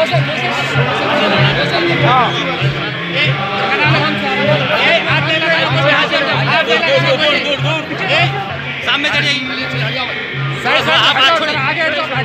सामने चढ़िए आप हाथ छोड़िए आगे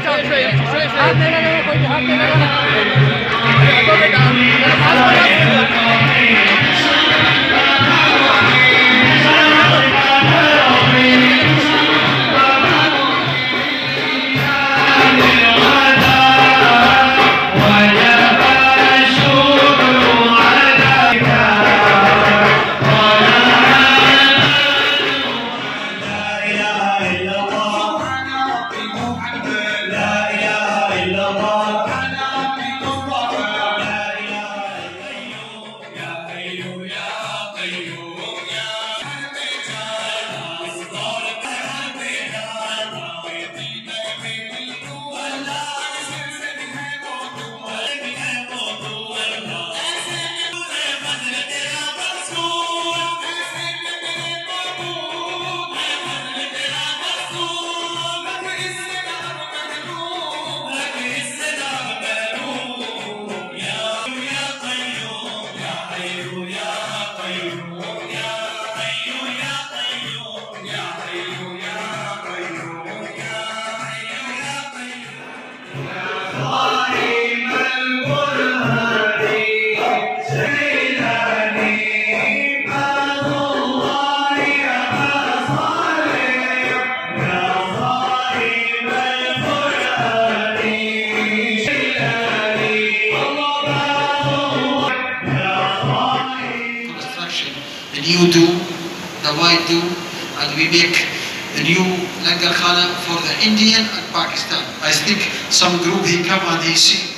the new dome, the white dome, and we make a new Langar Khana for the Indian and Pakistan. I think some group he come and he see,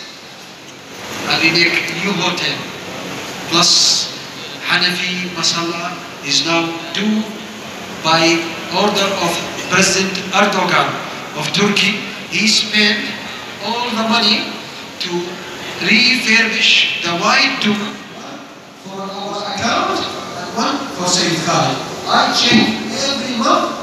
and we make a new hotel. Plus Hanafi Masala is now due by order of President Erdogan of Turkey. He spent all the money to refurbish the white dome for our account and one for Syed Khaled. I check every month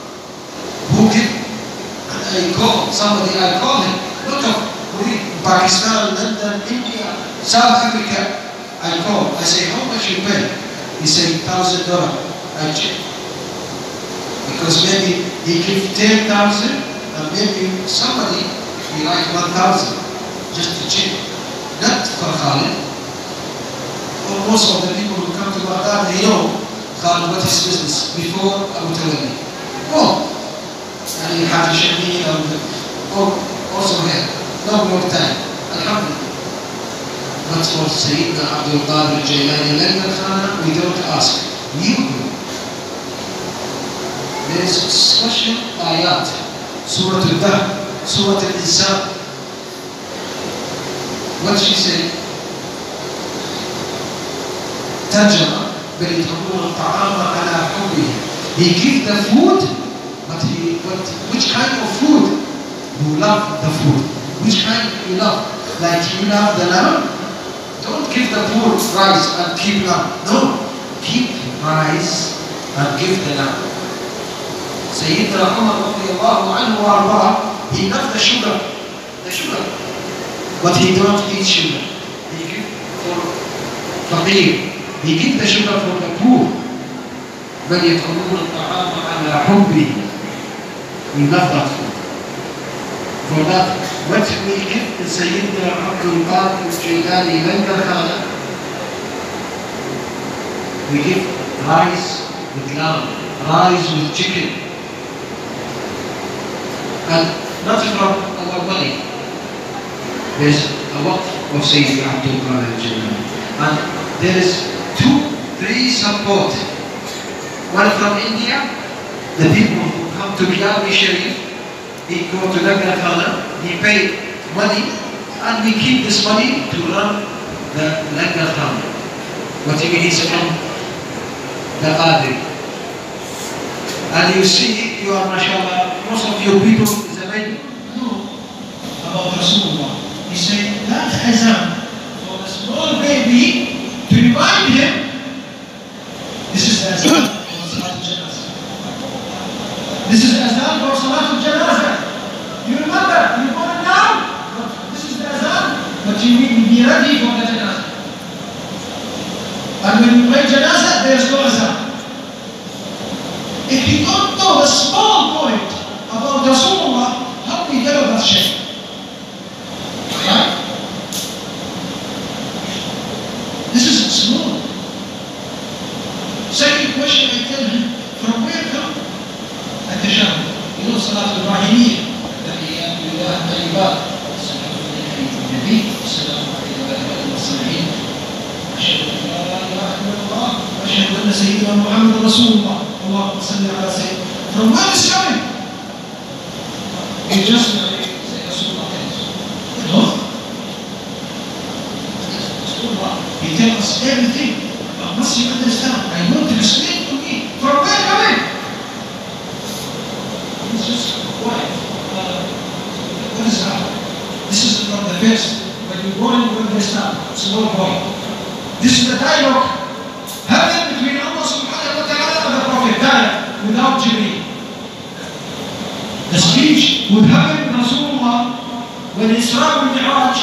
who give, and I call somebody, I call him, look up, Pakistan, London, India, South Africa. I call, I say, how much you pay? He say $1,000. I check. Because maybe he give 10,000 and maybe somebody he like 1,000 just to check. Not for Khaled. Or most of the people who come to Baghdad, they know Khaled what his business before Abu Talib. Oh, and you have to check me also here. No more time. Alhamdulillah. But for Sayyidina Abdul al Jeelani, we don't ask. You do. There is a special ayat, Surah Al-Dahr, Surah Al-Insan. What she said? Tarjama, بَلِتْعُمُونَ الطَّعَامَ عَلَى حُبِّهِ. He give the food, but which kind of food? You love the food. Which kind you love? Like you love the lamb? Don't give the poor rice and keep lamb. No, keep rice and give the lamb. Sayyidina Umar radiallahu anhu wa arba'a, he loved the sugar, but he don't eat sugar. He give for faqir. He give the sugar for the poor. بَلْ يَطْعُمُونَ الطَّعَامَ عَلَى حُبِّهِ. We love that food. For that, what we give to Sayyidina Abdul al Jeelani Langar Khana, we give rice with lamb, rice with chicken, and not from our money. There's a waqf of Sayyidina Abdul al Jeelani, and there is 2-3 support. One from India, the people who come to Qiyam Sharif, he go to Langar Khana, he pay money, and we keep this money to run the Langar Khana. What you mean, he's from the Qadir. And you see, you are, mashallah, most of your people is a very know about Rasulullah. He said, that Aazam, for a small baby, to remind him, this is the Aazam for Salatul Janazah. This is the Aazam for Salatul Janazah. You remember, you put it down. This is the Aazam, but you you need to be ready for the janazah. And when you pray janazah, there's no azan. If you don't know the small point about Rasulullah, how do you get about Shaykh? Right? This is small. Second question I tell him, from where come? At-tashahhud. You know Salat al-Ibrahimiyya. Tahiyyat lillah tayyibat. Salatu alayhi wa nabi. Assalamu alayhi wa alihi wa sahbihi. Ashhadu an la ilaha illallah. Wa ashhadu anna Sayyidina Muhammad Rasulullah. Allahumma salli ala Sayyidina. From where is coming? You just say Rasulullah. No. Rasulullah. He tells us everything. But must you understand? I want to explain to me. From where coming? It's just quiet. What is that? This is from the first. When you go in, when they start. Small point. This is the dialogue. Happened between Allah subhanahu wa ta'ala and the Prophet. Dialogue. Without Jibreel. The speech would happen with Rasulullah when Isra and Mi'raj.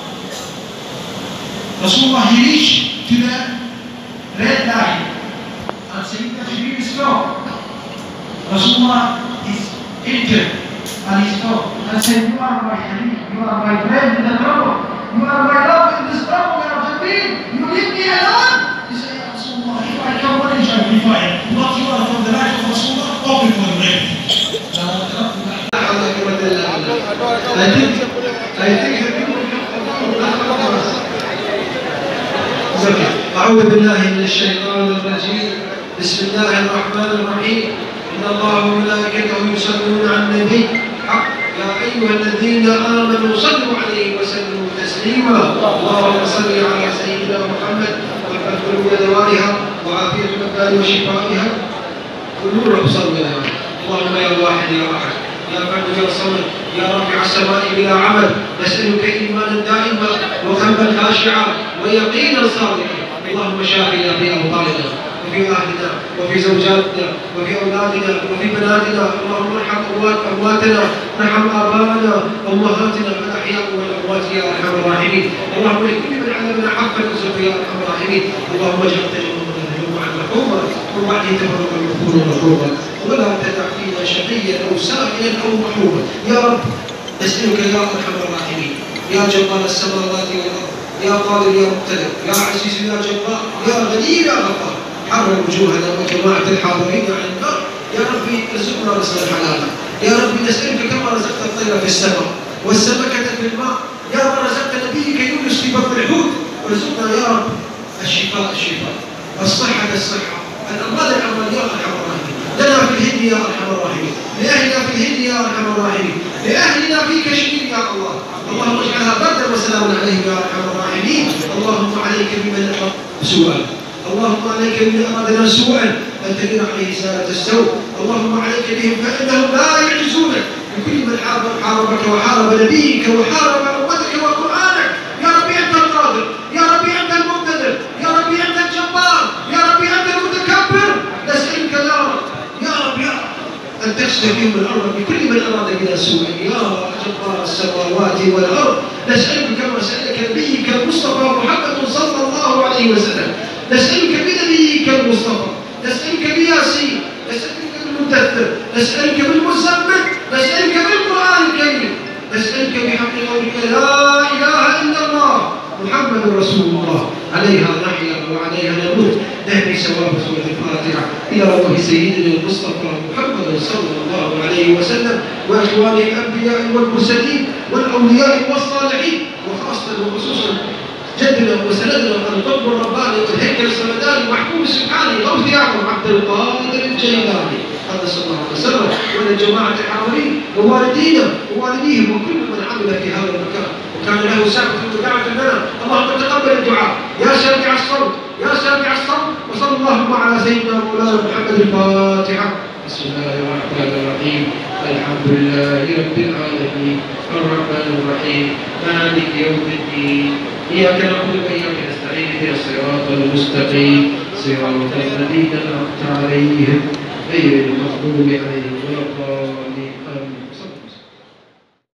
Rasulullah, he reached to the red line. And Sayyidina Jibreel is gone. Rasulullah is entered and he's gone. And said, you are my Habib, you are my friend in the trouble. You are my love in this trouble, Ya Jibreel. You leave me alone? He said, Ya Rasulullah, if I come manage, I'll be fine. But you are from the life of Rasulullah, open for the rain. أعوذ بالله من الشيطان الرجيم. بسم الله الرحمن الرحيم. إن الله وملائكته يصلون على النبي. يا أيها الذين آمنوا صلوا عليه وسلموا تسليما. اللهم صل على سيدنا محمد وارفع قلوب دوائها وعافية الأبدان وشفائها. كلنا صلوا يا رب. اللهم يا واحد يا أحد يا فرد يا صمد يا رافع السماء بلا عمل، نسألك إيمانا دائما وقلبا خاشعا ويقينا صادقا. اللهم شافنا في أوطاننا وفي أهلنا وفي زوجاتنا وفي أولادنا وفي بناتنا. اللهم ارحم أمواتنا، ارحم آباءنا أمهاتنا الأحياء والأموات يا أرحم الراحمين. اللهم لكل من علمنا حقا ارزقه يا أرحم الراحمين. اللهم اجعل تجربنا الجمعة المحرومة وبعد تفرقا مغفورا مغفورا، ولا تدع فينا شقيا أو سائلا أو محروما يا رب. نسألك يا أرحم الراحمين يا جبار السماوات والأرض يا قادر يا مقتدر يا عزيز يا جبار يا غني يا غفار، حرر وجوهنا وجماعة الحاضرين عن النار يا ربي. ارزقنا رزقا حلالا يا ربي. نسألك كما رزقت الطير في السماء والسمكة في الماء يا رب. رزقت نبيك يونس في بطن الحوت. ارزقنا يا رب الشفاء الشفاء، الصحة الصحة، الأموال الأموال يا أرحم الراحمين. لنا في الهند يا أرحم الراحمين، لأهلنا في الهند يا أرحم الراحمين، لأهلنا في كشمير يا الله. اللهم اجعلها بردا وسلاما عليهم يا أرحم الراحمين. اللهم عليك بمن أراد سوءا، اللهم عليك بمن أرادنا سوءا أن تدير عليه سالة السوء. اللهم عليك بهم فإنهم لا يعجزونك. بكل من حاربك وحارب نبيك وحارب أمتك وقرآنك يا ربي. أنت القادر يا ربي، أنت المقتدر يا ربي، أنت الجبار يا ربي، أنت المتكبر. نسألك يا رب يا رب يا رب أن تخسف بهم الأرض بكل من أراد بنا سوءا يا جبار السماوات والأرض. نسألك كما سألك نبيك المصطفى محمد صلى الله عليه وسلم. نسألك بنبيك المصطفى، نسألك بياسين، نسألك بالمدثر، نسألك بالمزمل، نسألك بالقرآن الكريم، نسألك بحق قولك لا إله إلا الله محمد رسول الله. عليها نحيا وعليها نموت. نهدي ثواب سورة الفاتحة إلى روح سيدنا المصطفى محمد صلى الله عليه وسلم وإخوانه الأنبياء والمرسلين والأولياء والصالحين، وخاصة وخصوصا جدنا وسندنا القطب الرباني والهيكل الصمداني محبوب سبحانه غوث أعظم عبد القادر الجيلاني قدس الله وسلم، ولجماعة الحاضرين ووالدينا ووالديهم وكل من عمل في هذا المكان وكان له سعة ودعوة لنا. اللهم تقبل الدعاء يا سامع الصوت يا سامع الصوت. وصلى اللهم على سيدنا مولانا محمد. الفاتحة. بسم الله الرحمن الرحيم. الحمد لله رب العالمين الرحمن الرحيم مالك يوم الدين. إياك نعبد وإياك نستعين اهدنا الصراط المستقيم صراط الذين أنعمت عليهم غير المغضوب عليهم